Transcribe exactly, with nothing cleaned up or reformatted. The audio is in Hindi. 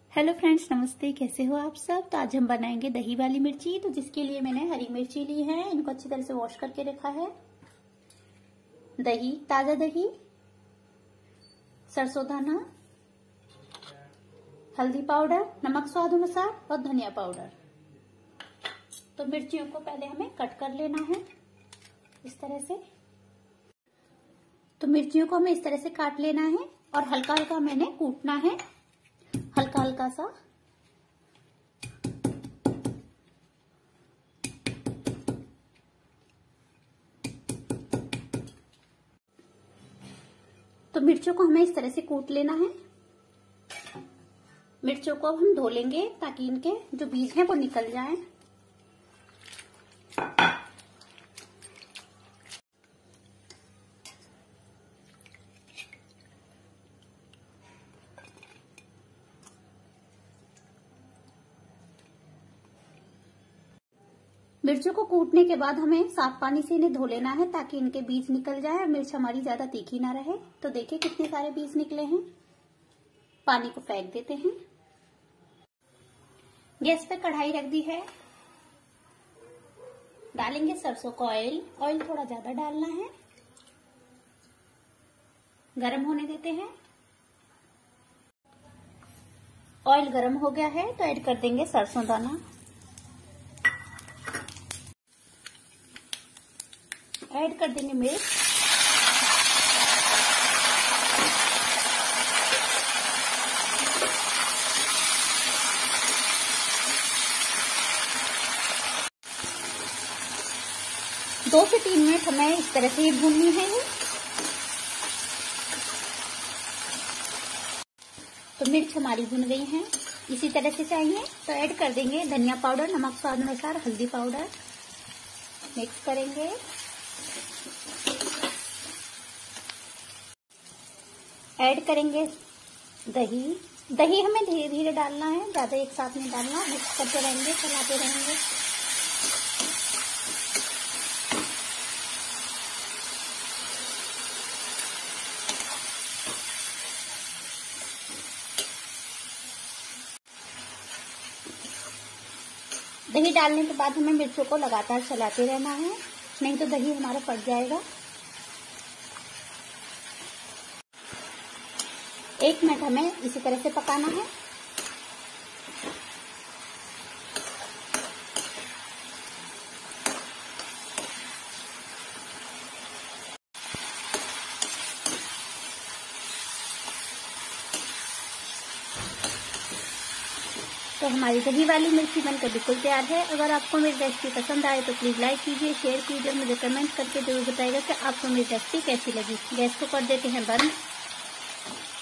हेलो फ्रेंड्स, नमस्ते। कैसे हो आप सब। तो आज हम बनाएंगे दही वाली मिर्ची। तो जिसके लिए मैंने हरी मिर्ची ली है, इनको अच्छी तरह से वॉश करके रखा है। दही, ताजा दही, सरसों दाना, हल्दी पाउडर, नमक स्वाद अनुसार और धनिया पाउडर। तो मिर्चियों को पहले हमें कट कर लेना है इस तरह से। तो मिर्चियों को हमें इस तरह से काट लेना है और हल्का हल्का मैंने कूटना है, हल्का हल्का सा। तो मिर्चों को हमें इस तरह से कूट लेना है। मिर्चों को अब हम धो लेंगे ताकि इनके जो बीज हैं वो निकल जाएं। मिर्चों को कूटने के बाद हमें साफ पानी से इन्हें धो लेना है ताकि इनके बीज निकल जाए और मिर्च हमारी ज्यादा तीखी ना रहे। तो देखिए कितने सारे बीज निकले हैं। पानी को फेंक देते हैं। गैस पे कढ़ाई रख दी है। डालेंगे सरसों का ऑयल। ऑयल थोड़ा ज्यादा डालना है। गरम होने देते हैं। ऑयल गरम हो गया है तो ऐड कर देंगे सरसों दाना। ऐड कर देंगे मिर्च। दो से तीन मिनट हमें इस तरह से ही भूननी है। तो मिर्च हमारी भुन गई हैं, इसी तरह से चाहिए। तो ऐड कर देंगे धनिया पाउडर, नमक स्वाद अनुसार, हल्दी पाउडर। मिक्स करेंगे। ऐड करेंगे दही। दही हमें धीरे धीरे डालना है, ज्यादा एक साथ नहीं डालना। मिक्स करते रहेंगे, चलाते रहेंगे। दही डालने के बाद हमें मिर्चों को लगातार चलाते रहना है, नहीं तो दही हमारा फट जाएगा। एक मिनट हमें इसी तरह से पकाना है। तो हमारी दही वाली मिर्ची बनकर बिल्कुल तैयार है। अगर आपको मेरी रेसिपी पसंद आए तो प्लीज लाइक कीजिए, शेयर कीजिए और मुझे कमेंट करके जरूर बताइएगा कि आपको मेरी रेसिपी कैसी लगी। गैस को कर देते हैं बंद।